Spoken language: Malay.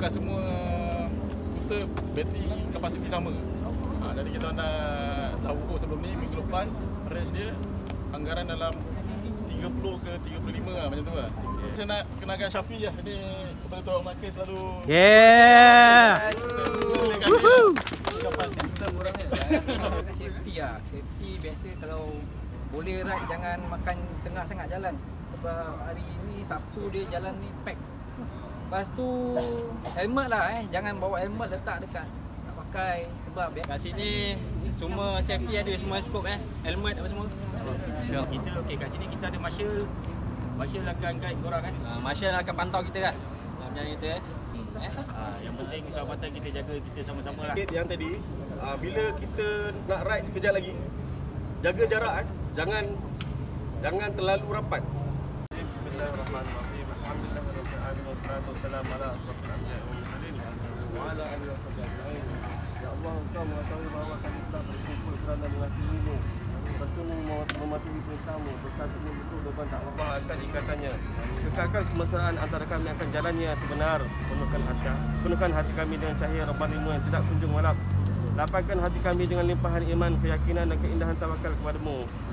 bukan semua skuter bateri kapasiti sama. Jadi kita dah ukur sebelum ni, minggu lepas range dia anggaran dalam 30 ke 35 lah, macam tu lah. Saya nak kenalkan Syafi lah, ni betul-betul orang Melaka selalu. Silakan dia. Sekurangnya safety lah. Safety biasa kalau boleh ride jangan makan tengah sangat jalan. Sebab hari ni Sabtu dia jalan ni pack. Lepas tu helmet lah jangan bawa helmet letak dekat tak pakai sebab kat sini semua safety ada, semua cukup helmet apa semua. Kita okey kat sini kita ada marshal akan guide korang kan. Marshal akan pantau kita kan. Macam itu yang penting keselamatan kita jaga kita sama-sama lah. Yang tadi bila kita nak ride kejap lagi jaga jarak jangan terlalu rapat. Bismillahirrahmanirrahim. Alhamdulillahirabbil alamin wassalatu wassalamu ala asyrafil anbiya'i wal mursalin wa ala alihi wasahbihi. Ya Allah, Engkau mengetahui bahawa kami telah berkumpul kerana mengasihimu. Bertemu mematuhi perintahmu. Bersatu betul dan tak apa akan ikatannya. Kekalkan kemesraan antara kami akan jalannya sebenar. Penuhkan hati kami dengan cahaya Rabbanimu yang tidak kunjung malap. Lapangkan hati kami dengan limpahan iman, keyakinan dan keindahan tawakal kepadamu.